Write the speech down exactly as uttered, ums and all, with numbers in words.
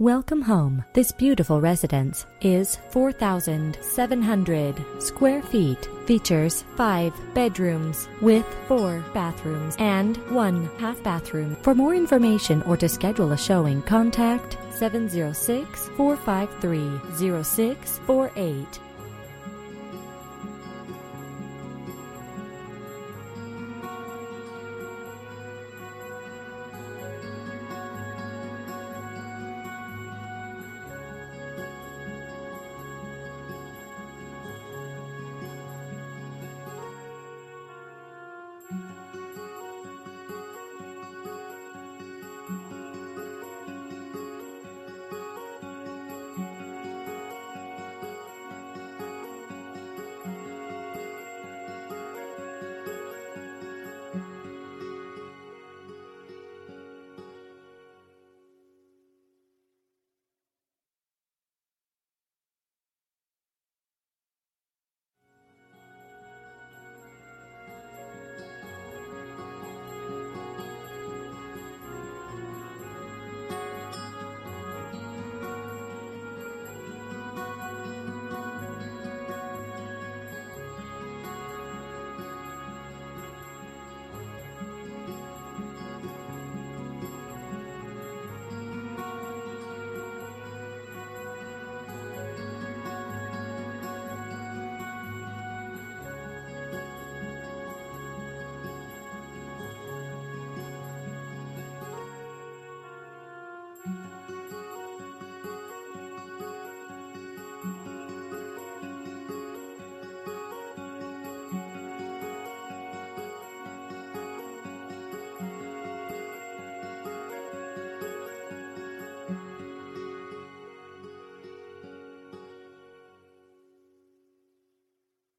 Welcome home. This beautiful residence is four thousand seven hundred square feet. Features five bedrooms with four bathrooms and one half bathroom. For more information or to schedule a showing, contact seven zero six, four five three, zero six four eight.